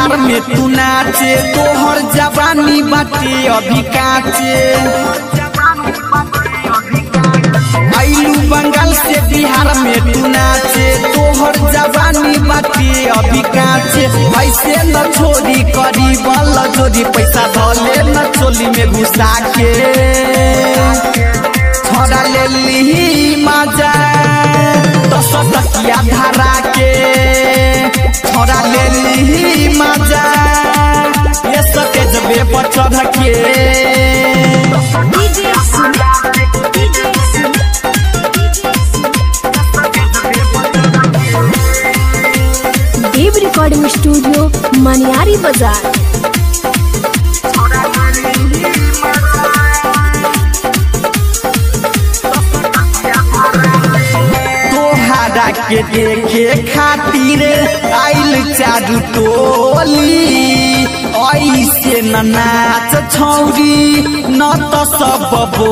बिहार में तू नाचे, तोहर जवानी बाटे अभी काचे। आइलू बंगाल से बिहार में तू नाचे, तोहर जवानी बाटे अभी काचे। ऐसे न छोरी करी बल जोरी, पैसा धले न चोली में घुसा के। छोड़ा ले ली मजा 10 टकिया धरा के, छोड़ा ले ली मजा ये स्टेजवे पर चढ़ के। देव रिकॉर्डिंग स्टूडियो मनियारी बाजार। तोहरा के देखे खातिर आइल चारू टोली, ऐसे न नाच छौरी न तो सब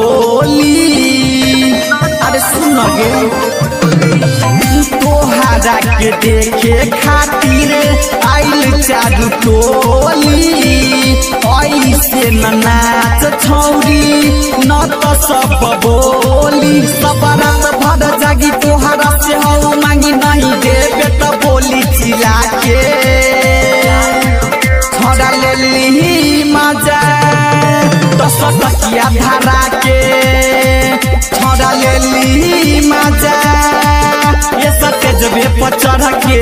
बोली। अरे सुन गे, तोहरा के देखे खातिर आइल चारू टोली, ऐसे न नाच छौरी न तो सब बोली। सब रात भर जागी तोहरा से हो मांगी, नहीं देबे तो बोली चिल्ला के। छोड़ा ले ली मजा 10 टकिया धरा के, छोड़ा ले ली मजा ये स्टेजवे पर चढ़ के।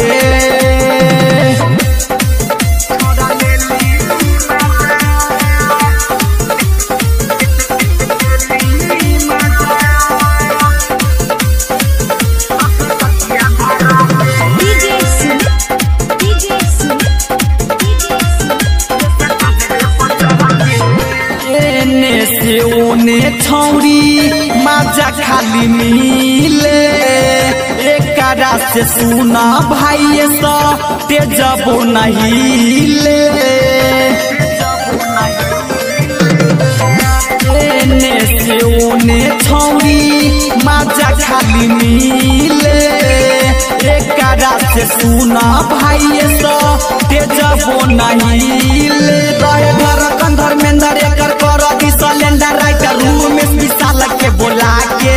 ओने छौरी मजा खाली मिले, एकरा से सुना भाई सा तेजबो नहीं ले। एने से ओने छौरी मजा खाली मिले, एकरा से सुना भाई सा तेजबो नहीं ले। रहे घर कंधर में अंदर एकर कर दी सिलेंडर राइटर रूम में विशाल के बोला के।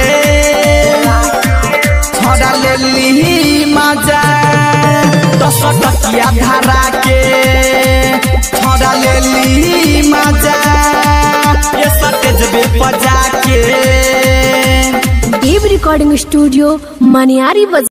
छोड़ा ले ली मजा 10 टकिया धरा के, छोड़ा ले ली मजा ये स्टेजवे पर जाके। देव रिकॉर्डिंग स्टूडियो मनियारी बाजार।